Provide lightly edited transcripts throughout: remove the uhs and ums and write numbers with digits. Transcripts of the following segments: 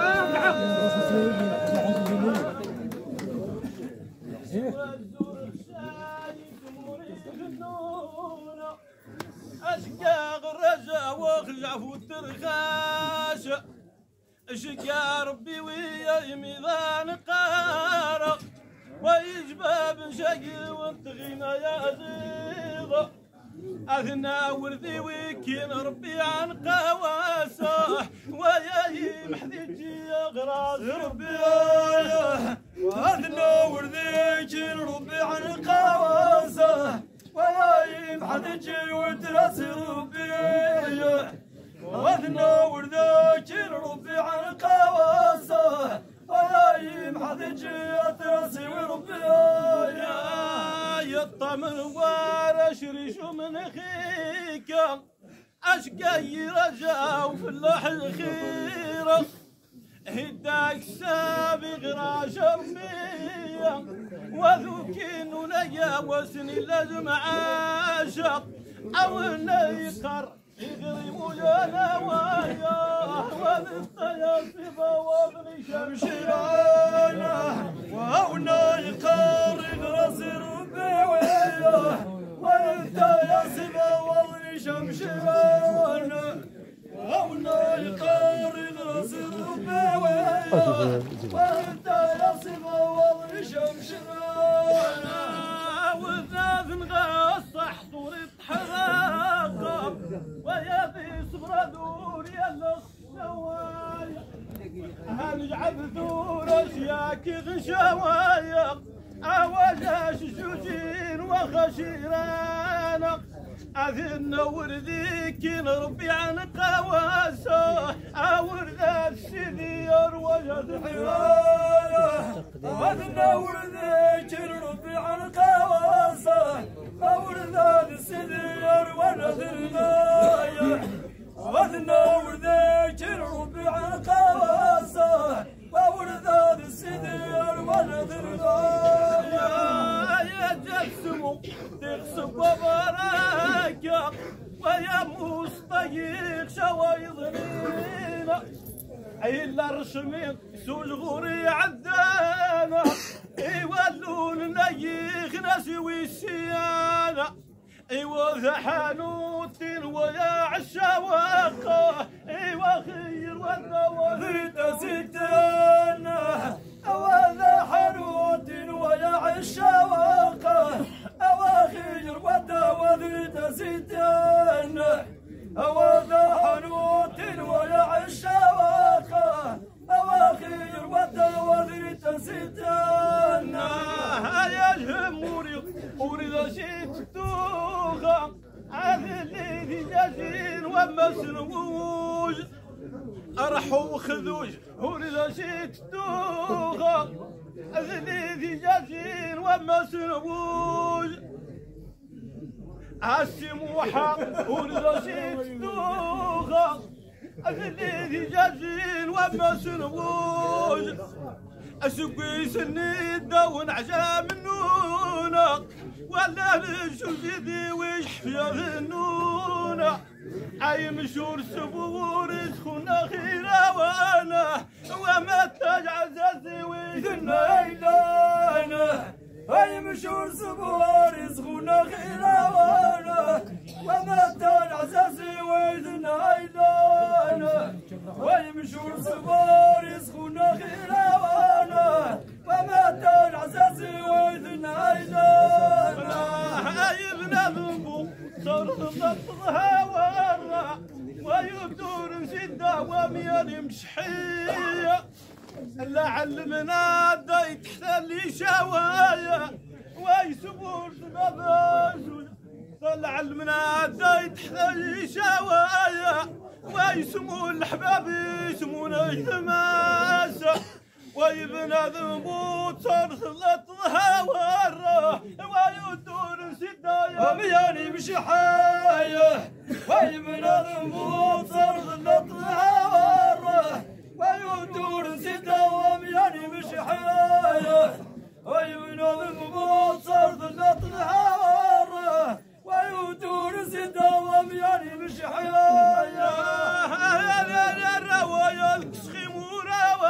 أشقى غرزة وخلع والترخاش أشقى ربي ويا ميزان قارق ويجباب شقي وانتغينا يا زيضة أثنى وردي وكين ربي عن قواسه ويا محديجي أغراس ربي أثنى وردي كين ربي عن قواسه ويا محديجي وتراس ربي أثنى وردي كين ربي عن قواسه ويا محديجي أتراسي وربي يا الطمن ورش ريشو من خيك أشقي رجاو في اللوح الخيرة هداك سابق راش ربيا وذوكين وليا وسني لازم عاشق أو نيقر يغرم لنا وياه وذالطياصب وابن شمشيرانا وهونا يقارب راسي ربي وياه وذالطياصب وابن شمشيرانا وهونا يقارب راسي ربي وياه وذالطياصب وابن شمشيرانا وذاذ نغصح صورة حراقة ويا في صبر دور يلا الشوايا هنجعل دور اشياك غشوايا اواجاش شوشين وخشيرانا اذن ورديك نربي عن قواسه اورد السدير وجد حرانا اذن ورديك نربي عن قواسه اورد السدير وجد الغايه وذنا ورديك نربي عن قواسه وورد السدير وجد الغايه يا جسمو تغصب وبراكه ويا مصطيق شوايضنينا إلا رشمين سول غوري عدانا يولون نيخ ناسي ويسيانا ايوا ذا حانوتين ويا عالشواقه ايوا خير والنوافذ ستانا ايوا ذا حانوتين ويا عالشواقه ايوا خير والنوافذ ستانا ايوا ذا حانوتين ويا عالشواقه ايوا خير والنوافذ ستانا يا جمهوري اريد شيء عذلي جاجين وما سنوج أرحوا خذوج ورد شيت توغا عذلي جاجين وما سنوج عالسموحة ورد شيت توغا عذلي جاجين وما سنوج أسقي سنيدة ونعجى منونا ولا نشوف يدي ويحفيا ذنونا عاي مشور سبور يسخونا خيرا وانا وما تاج عزازي ويذنا إلانا عاي مشور سبور يسخونا خيرا وانا وما تاج عزازي ويذنا إلانا عاي مشور سبور يسخونا خيرا وانا وما تاج عزازي ويذنا إلانا عايبنا ذنبو صرت ضغطها ورا ويبدور نسيدا ومياني مشحية لا علمنا داي تحت لي شوايا ويسبور سبابا لا علمنا داي تحت لي شوايا ويسمو الحباب يسمونا يتماسى ويبنى ذنبو صرت لطها ورا ويدور نسيدا ومياني مشحاية ويبنى ذنبو صرت لطها ورا ويدور نسيدا ومياني مشحاية ويبنى ذنبو صرت لطها ورا ويدور نسيدا ومياني مشحاية يا روايا الكسخي مورا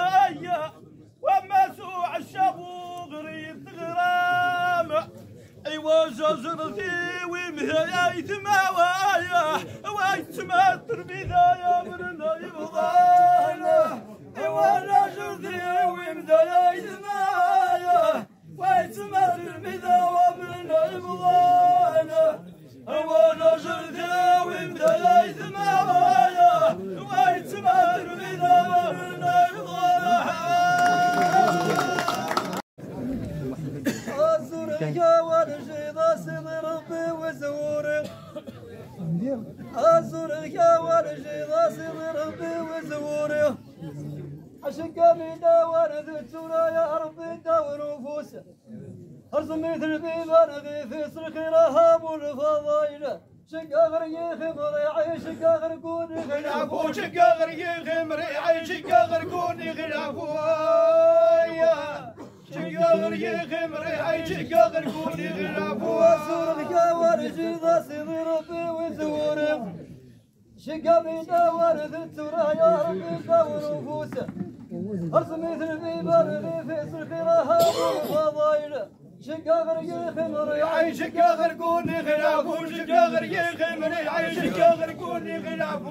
ويتماوايا ويتماتر بدايا من يبغانا وانا جردي ومدايا يتمايا ويتماتر بدايا من يبغانا وانا جردي ومدايا يتمايا ويتماتر بدايا من يبغانا يا ورجي ضاسم ربي وزوري أزورك يا ورجي ضاسم ربي وزوري عشق بيدا ورد تورا يا ربي داور نفوسه أرسم مثل البيبان غيث صرخي رهاب والفضايله شقا غرقي خمري عيش شقا غرقوني غلعفو شقا غرقي خمري عيش شقا غرقوني غلعفو شقا غرقي خمري عيش شقا غرقوني غلعفو أزورك يا ورجي ضاسم ربي وزوري شقا بيدا ورد تورا يا ربي داور نفوسه أرسم مثل البيبان غيث صرخي رهاب والفضايله شقا غرقي خمري عيش شقا غرقوني غلعفو شقا غرقي خمري عيش شقا غرقوني غلعفو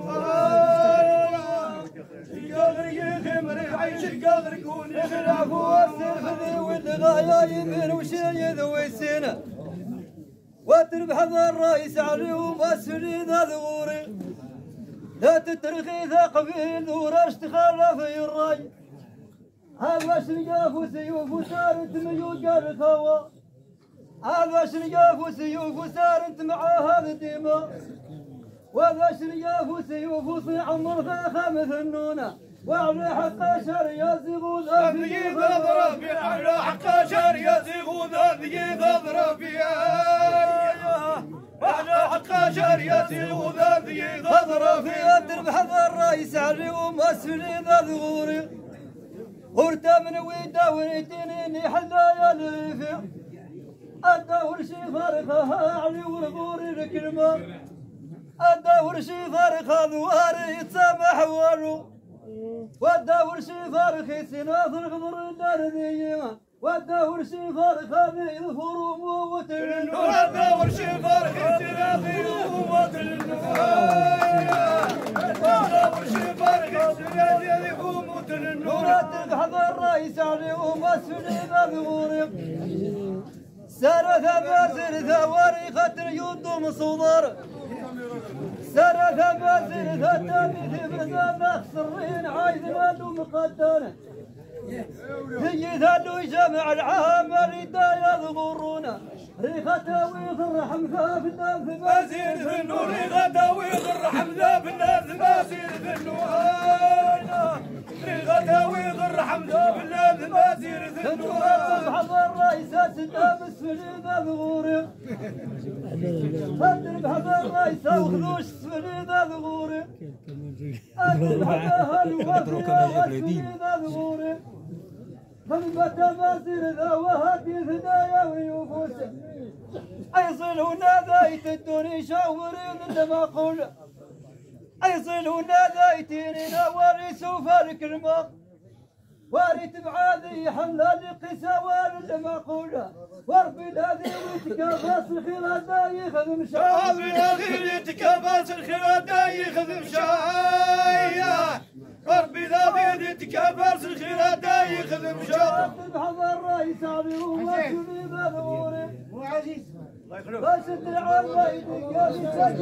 شقا غرقي خمري عيش شقا غرقوني غلعفو السيف ذي والغايا يمين وشي ذوي السنة وتربح الرئيس عليهم السريد ذغوري لا تترخي ثقبين ورش تخلى في الراي هذا شرقاف وسيوف وسار انت ميوت قال الهوى هذا شرقاف وسيوف وسار انت مع هذا الدماء وهذا شرقاف وسيوف وصيع عمر خامث النونه وعلى حق شر يزيغ ذي اضرب على حق شر يزيغ ذي اضرب وعلى حق شر يزيغ ذي اضرب تربح الرئيس عليهم اسفل ذا ظهوري ورتا من ويدا وريتني حلايا الرفيع الدور شي فارقها علي والغوري الكلمة الدور شي فارقها ذواري يتسامح والو والدور شي فارق سناث الخضر الدار ذيما والدور شي فارق هذه الفروم وتلنو والدور شي فارق سناث الفروم وتلنو والدور شي فارق سناث الفروم وتلنو تبحث الرئيس عليهم اسفل ذغوري سارة بازر ثواري خاطر يضم صدر سارة بازر ثتامي ثبزان اخسرين عايز مالو مقدر هي ذالو جمع العامل يدايا ذغورونا ريخة ويض الرحم ذاب الناس بازير ذنو ريخة ويض الرحم ذاب الناس بازير ذنو ريخة ويض الرحم ذاب الناس بازير ذنو تبحث الرئيسة سدام اسفلي ذا ذغوري تبحث الرئيسة وخذوش اسفلي ذا ذغوري تبحث الوفية واسفلي ذا ذغوري فنبت بازير ذا وهدي ثدايا ويوفوسه أيصلون ذايت الدوري شاورين لما قول أيصلون ذايتيني نواري سوف الكلمة واريت بعادي حلال قسوان لما قول وربي الذي يتكافاس الخيرات ياخذ مشاي ربي الذي يتكافاس الخيرات ياخذ مشاي ربي الذي يتكافاس الخيرات ياخذ مشاي تبحث الرئيس عليهم واسمي بذوري مو عزيز الله يخلوك فاشد العالم يدق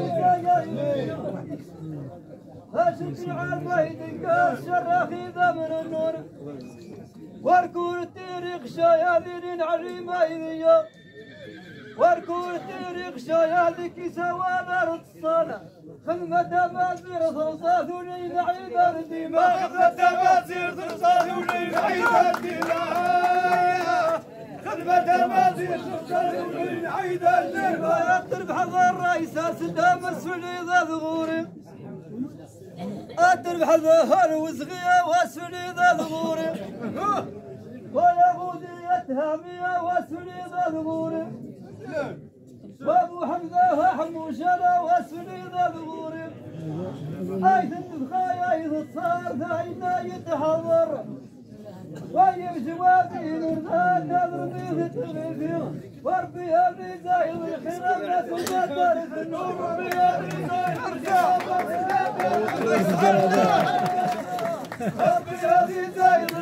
فاشد العالم يدق الشراخي ذا من النور واركون التاريخ شايالين عليما إذيا واركون التاريخ شايالك سوالر الصالة خدمة مازير ثرصاث ولين عيد الدماء خدمة مازير ثرصاث ولين عيد الدماء خدمة مازير ثرصاث ولين عيد الدماء تربح الرئيس سدام السولي ذا ظهوري تربح الظهر وصغية واسفلي ذا ظهوري ويهودية هامية واسفلي ذا ظهوري وابو حمزة حموشلة واسفلي ذا ظهوري ايث الدخايا ايث الصار ذاينا يتحضر ويمشي وادين ورثات تضربيه تغيثيه وربي هذه زايد الخير الناس وما النور ربي هذه زايد ربي هذه زايد